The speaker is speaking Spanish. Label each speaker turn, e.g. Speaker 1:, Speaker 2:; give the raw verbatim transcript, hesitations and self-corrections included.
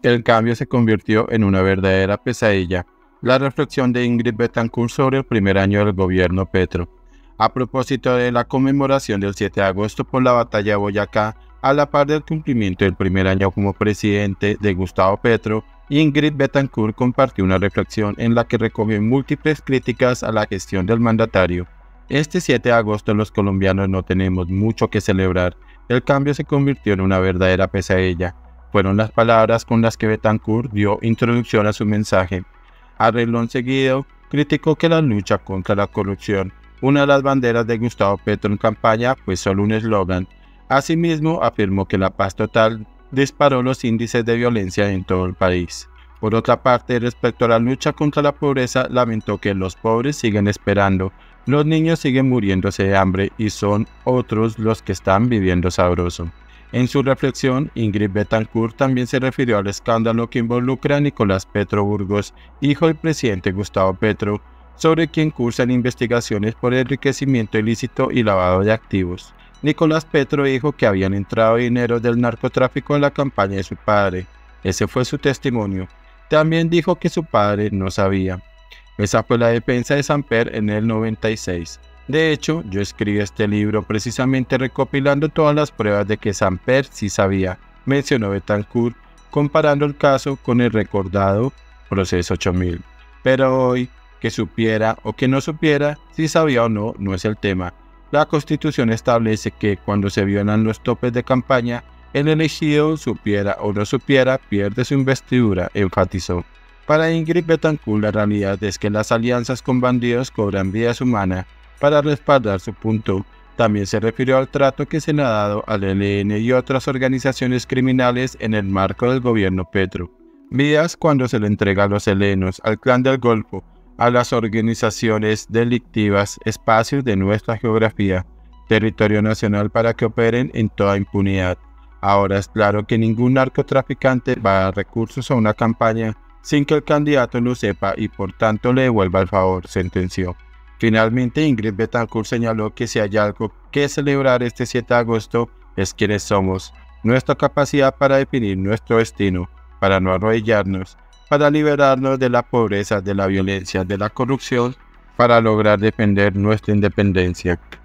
Speaker 1: El cambio se convirtió en una verdadera pesadilla. La reflexión de Ingrid Betancourt sobre el primer año del gobierno Petro. A propósito de la conmemoración del siete de agosto por la batalla de Boyacá, a la par del cumplimiento del primer año como presidente de Gustavo Petro, Ingrid Betancourt compartió una reflexión en la que recogió múltiples críticas a la gestión del mandatario. Este siete de agosto los colombianos no tenemos mucho que celebrar. El cambio se convirtió en una verdadera pesadilla. Fueron las palabras con las que Betancourt dio introducción a su mensaje. A renglón seguido, criticó que la lucha contra la corrupción, una de las banderas de Gustavo Petro en campaña, fue solo un eslogan. Asimismo, afirmó que la paz total disparó los índices de violencia en todo el país. Por otra parte, respecto a la lucha contra la pobreza, lamentó que los pobres siguen esperando, los niños siguen muriéndose de hambre y son otros los que están viviendo sabroso. En su reflexión, Ingrid Betancourt también se refirió al escándalo que involucra a Nicolás Petro Burgos, hijo del presidente Gustavo Petro, sobre quien cursan investigaciones por enriquecimiento ilícito y lavado de activos. Nicolás Petro dijo que habían entrado dinero del narcotráfico en la campaña de su padre. Ese fue su testimonio. También dijo que su padre no sabía. Esa fue la defensa de Samper en el noventa y seis. De hecho, yo escribí este libro precisamente recopilando todas las pruebas de que Samper sí sabía, mencionó Betancourt, comparando el caso con el recordado Proceso ocho mil. Pero hoy, que supiera o que no supiera, si sabía o no, no es el tema. La Constitución establece que cuando se violan los topes de campaña, el elegido, supiera o no supiera, pierde su investidura, enfatizó. Para Ingrid Betancourt, la realidad es que las alianzas con bandidos cobran vidas humanas. Para respaldar su punto, también se refirió al trato que se le ha dado al E L N y otras organizaciones criminales en el marco del gobierno Petro. Vidas cuando se le entrega a los helenos, al Clan del Golfo, a las organizaciones delictivas, espacios de nuestra geografía, territorio nacional para que operen en toda impunidad. Ahora es claro que ningún narcotraficante va a dar recursos a una campaña sin que el candidato lo sepa y por tanto le devuelva el favor, sentenció. Finalmente, Ingrid Betancourt señaló que si hay algo que celebrar este siete de agosto es quienes somos, nuestra capacidad para definir nuestro destino, para no arrodillarnos, para liberarnos de la pobreza, de la violencia, de la corrupción, para lograr defender nuestra independencia.